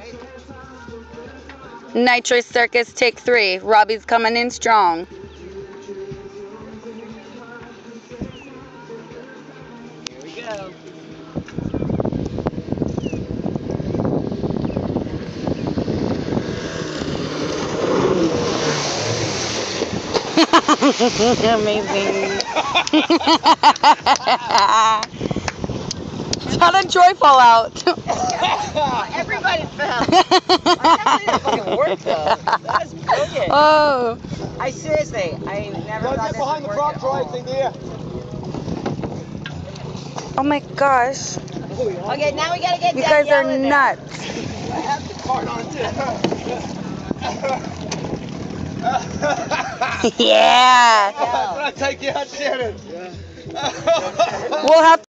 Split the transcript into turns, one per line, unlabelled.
Nitrous Circus, take 3. Robbie's coming in strong.
Here we go.
Amazing. How did Joy fall out?
Everybody fell. I can't believe it fucking worked though. That is brilliant.
Oh.
I seriously, I never
Don't
thought
get
this
behind
would
the
work
prop
at
try
all.
thing there.
Oh my gosh.
Okay, now we gotta get
You guys are
Danielle in there.
nuts.
I have the card on it too.
Yeah.
Can I take you out, Shannon?
Yeah.
We'll have